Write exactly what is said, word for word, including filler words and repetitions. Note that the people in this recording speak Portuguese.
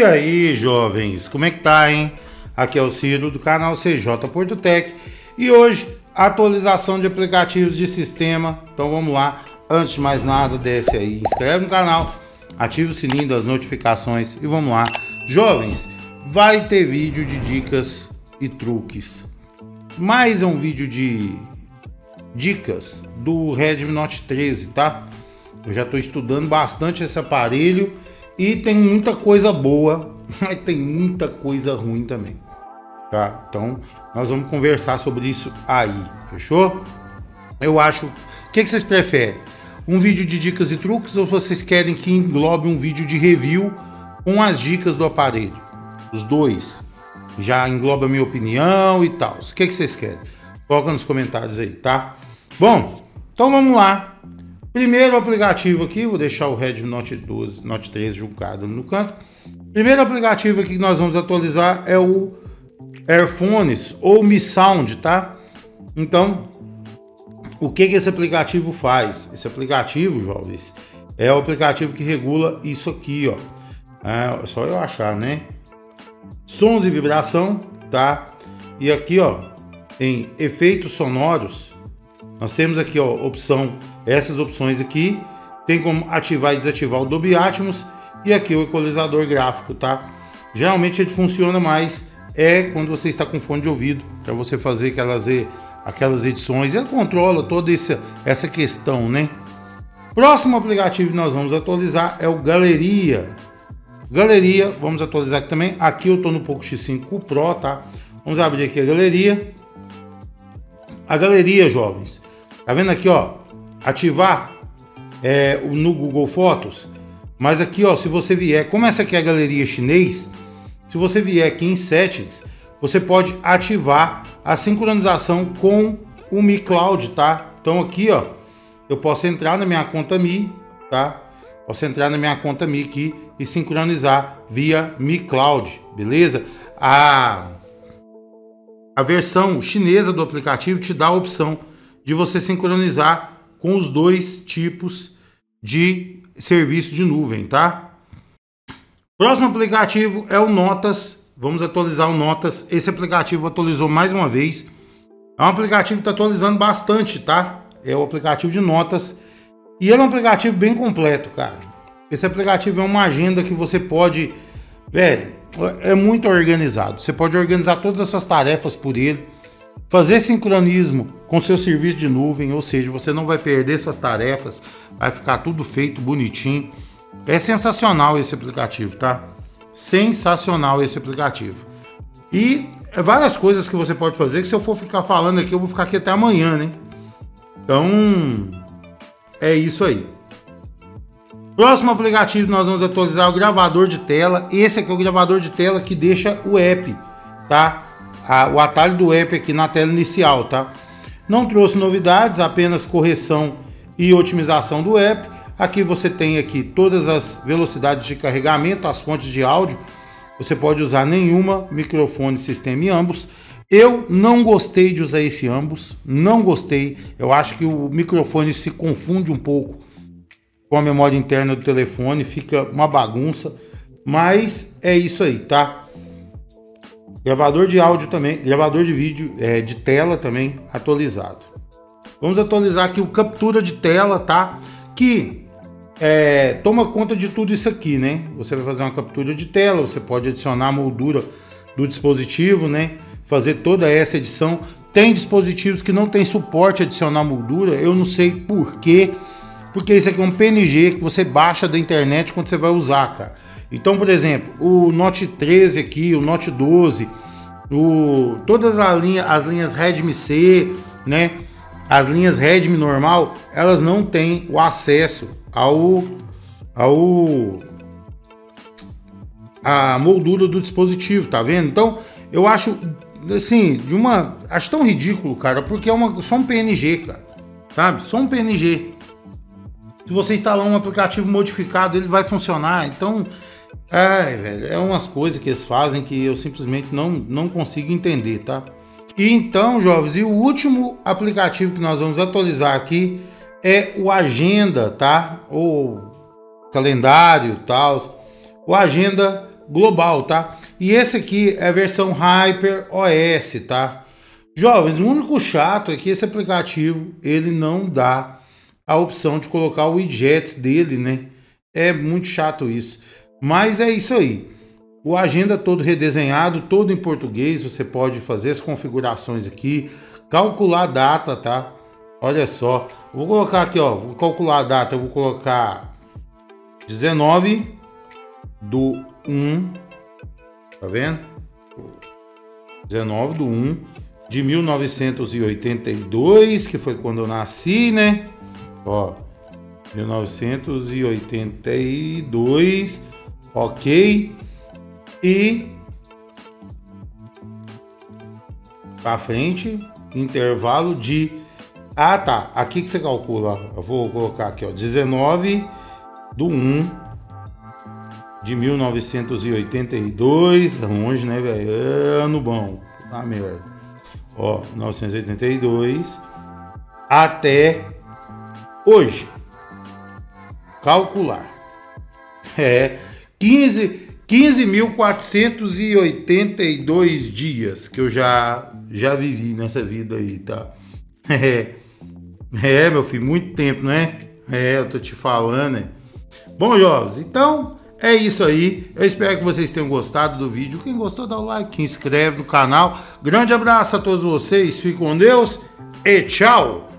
E aí, jovens, como é que tá, hein? Aqui é o Ciro do canal C J Porto Tech e hoje atualização de aplicativos de sistema. Então vamos lá, antes de mais nada, desce aí, inscreve no canal, ativa o sininho das notificações e vamos lá. Jovens, vai ter vídeo de dicas e truques. Mais um vídeo de dicas do Redmi Note treze, tá? Eu já estou estudando bastante esse aparelho e tem muita coisa boa, mas tem muita coisa ruim também, tá? Então nós vamos conversar sobre isso aí, fechou? Eu acho, o que, que vocês preferem? Um vídeo de dicas e truques ou vocês querem que englobe um vídeo de review com as dicas do aparelho? Os dois. Já engloba a minha opinião e tal. O que, que vocês querem? Coloca nos comentários aí, tá? Bom, então vamos lá. Primeiro aplicativo aqui, vou deixar o Redmi Note doze, Note treze jogado no canto. Primeiro aplicativo aqui que nós vamos atualizar é o Airphones ou Mi Sound, tá? Então, o que que esse aplicativo faz? Esse aplicativo, jovens, é o aplicativo que regula isso aqui, ó. É só eu achar, né? Sons e vibração, tá? E aqui, ó, em efeitos sonoros, nós temos aqui, ó, opção, essas opções aqui, tem como ativar e desativar o Dolby Atmos e aqui o equalizador gráfico, tá? Geralmente ele funciona mais é quando você está com fone de ouvido, para você fazer aquelas, aquelas edições, ele controla toda essa, essa questão, né? Próximo aplicativo que nós vamos atualizar é o Galeria. Galeria, vamos atualizar aqui também. Aqui eu estou no Poco X cinco Pro, tá? Vamos abrir aqui a Galeria. A Galeria, jovens, tá vendo aqui, ó? Ativar é, no Google Fotos. Mas aqui, ó, se você vier, como essa aqui é a Galeria chinês, se você vier aqui em Settings, você pode ativar a sincronização com o Mi Cloud, tá? Então aqui, ó, eu posso entrar na minha conta Mi, tá? Posso entrar na minha conta Mi aqui e sincronizar via Mi Cloud, beleza? A, a versão chinesa do aplicativo te dá a opção de você sincronizar com os dois tipos de serviço de nuvem, tá? Próximo aplicativo é o Notas. Vamos atualizar o Notas. Esse aplicativo atualizou mais uma vez. É um aplicativo que está atualizando bastante, tá? É o aplicativo de Notas. E ele é um aplicativo bem completo, cara. Esse aplicativo é uma agenda que você pode... Velho, é muito organizado. Você pode organizar todas as suas tarefas por ele. Fazer sincronismo com seu serviço de nuvem, ou seja, você não vai perder essas tarefas. Vai ficar tudo feito bonitinho. É sensacional esse aplicativo, tá? Sensacional esse aplicativo. E várias coisas que você pode fazer, que se eu for ficar falando aqui, eu vou ficar aqui até amanhã, né? Então... é isso aí. Próximo aplicativo nós vamos atualizar o gravador de tela. Esse aqui é o gravador de tela que deixa o app, tá? A, o atalho do app aqui na tela inicial, tá? Não trouxe novidades, apenas correção e otimização do app. Aqui você tem aqui todas as velocidades de carregamento, as fontes de áudio. Você pode usar nenhuma, microfone, sistema e ambos. Eu não gostei de usar esse ambos, não gostei. Eu acho que o microfone se confunde um pouco com a memória interna do telefone, fica uma bagunça, mas é isso aí, tá? Gravador de áudio também, gravador de vídeo, é, de tela também atualizado. Vamos atualizar aqui o captura de tela, tá? Que é, toma conta de tudo isso aqui, né? Você vai fazer uma captura de tela, você pode adicionar a moldura do dispositivo, né? Fazer toda essa edição. Tem dispositivos que não tem suporte a adicionar moldura, eu não sei por quê, porque isso aqui é um P N G que você baixa da internet quando você vai usar, cara. Então, por exemplo, o Note treze aqui, o Note doze, o, todas as linhas, as linhas Redmi C, né? As linhas Redmi normal, elas não têm o acesso ao, ao a moldura do dispositivo, tá vendo? Então, eu acho assim, de uma, acho tão ridículo, cara, porque é uma, só um P N G, cara, sabe? Só um P N G. Se você instalar um aplicativo modificado, ele vai funcionar. Então, é, velho, é umas coisas que eles fazem que eu simplesmente não, não consigo entender, tá? E então, jovens, e o último aplicativo que nós vamos atualizar aqui é o Agenda, tá? Ou calendário, tal. O Agenda global, tá? E esse aqui é a versão HyperOS, tá? Jovens, o único chato é que esse aplicativo, ele não dá a opção de colocar o widgets dele, né? É muito chato isso. Mas é isso aí. O agenda todo redesenhado, todo em português. Você pode fazer as configurações aqui, calcular a data, tá? Olha só. Vou colocar aqui, ó. Vou calcular a data. Eu vou colocar dezenove do um. Tá vendo? dezenove do um de mil novecentos e oitenta e dois, que foi quando eu nasci, né? Ó, mil novecentos e oitenta e dois, ok. E pra frente, intervalo de... Ah, tá, aqui que você calcula, ó. Eu vou colocar aqui, ó, dezenove do um de mil novecentos e oitenta e dois, é longe, né, velho? Ano bom, tá merda. Ó, mil novecentos e oitenta e dois até hoje. Calcular. É quinze mil quatrocentos e oitenta e dois dias que eu já já vivi nessa vida aí, tá? É, é, meu filho, muito tempo, né? É, eu tô te falando, né? Bom, jovens, então é isso aí. Eu espero que vocês tenham gostado do vídeo. Quem gostou, dá o like, se inscreve no canal. Grande abraço a todos vocês, fiquem com Deus e tchau!